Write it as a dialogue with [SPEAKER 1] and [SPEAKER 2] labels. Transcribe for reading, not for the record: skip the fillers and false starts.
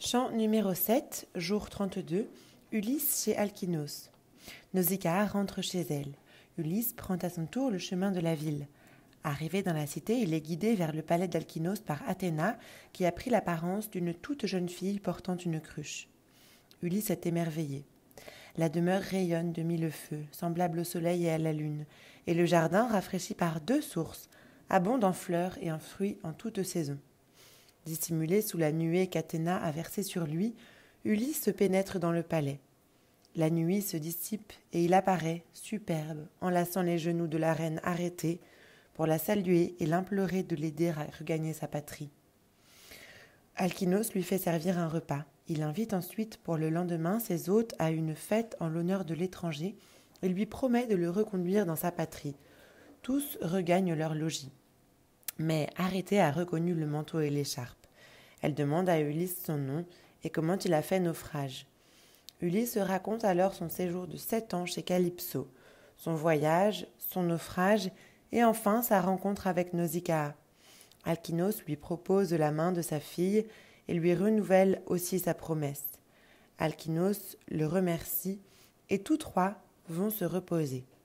[SPEAKER 1] Chant numéro 7, jour 32, Ulysse chez Alkinoos. Nausicaa rentre chez elle. Ulysse prend à son tour le chemin de la ville. Arrivé dans la cité, il est guidé vers le palais d'Alkinoos par Athéna, qui a pris l'apparence d'une toute jeune fille portant une cruche. Ulysse est émerveillé. La demeure rayonne de mille feux, semblable au soleil et à la lune, et le jardin, rafraîchi par 2 sources, abonde en fleurs et en fruits en toute saison. Dissimulé sous la nuée qu'Athéna a versée sur lui, Ulysse se pénètre dans le palais. La nuit se dissipe et il apparaît, superbe, enlaçant les genoux de la reine arrêtée, pour la saluer et l'implorer de l'aider à regagner sa patrie. Alkinoos lui fait servir un repas. Il invite ensuite pour le lendemain ses hôtes à une fête en l'honneur de l'étranger et lui promet de le reconduire dans sa patrie. Tous regagnent leur logis. Mais Arrêtée a reconnu le manteau et l'écharpe. Elle demande à Ulysse son nom et comment il a fait naufrage. Ulysse raconte alors son séjour de 7 ans chez Calypso, son voyage, son naufrage et enfin sa rencontre avec Nausicaa. Alkinoos lui propose la main de sa fille et lui renouvelle aussi sa promesse. Alkinoos le remercie et tous trois vont se reposer.